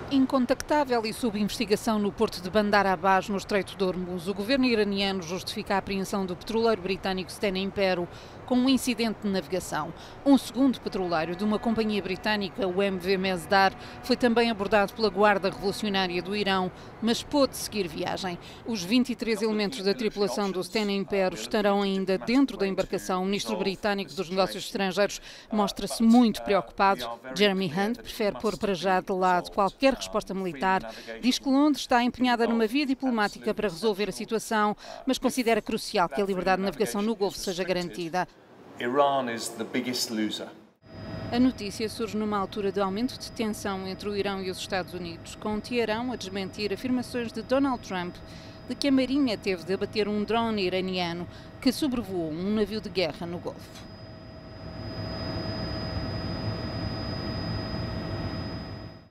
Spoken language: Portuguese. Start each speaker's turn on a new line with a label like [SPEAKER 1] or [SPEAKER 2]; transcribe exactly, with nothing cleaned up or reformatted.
[SPEAKER 1] Incontactável e sob investigação no porto de Bandar Abbas, no Estreito de Hormuz, o governo iraniano justifica a apreensão do petroleiro britânico Stena Impero com um incidente de navegação. Um segundo petroleiro de uma companhia britânica, o M V Mesdar, foi também abordado pela Guarda Revolucionária do Irão, mas pôde seguir viagem. Os vinte e três elementos da tripulação do Stena Impero estarão ainda dentro da embarcação. O ministro britânico dos Negócios Estrangeiros mostra-se muito preocupado. Jeremy Hunt prefere pôr para já de lado qualquer resposta militar. Diz que Londres está empenhada numa via diplomática para resolver a situação, mas considera crucial que a liberdade de navegação no Golfo seja garantida. A notícia surge numa altura de aumento de tensão entre o Irão e os Estados Unidos, com Teherão a desmentir afirmações de Donald Trump de que a Marinha teve de abater um drone iraniano que sobrevoou um navio de guerra no Golfo.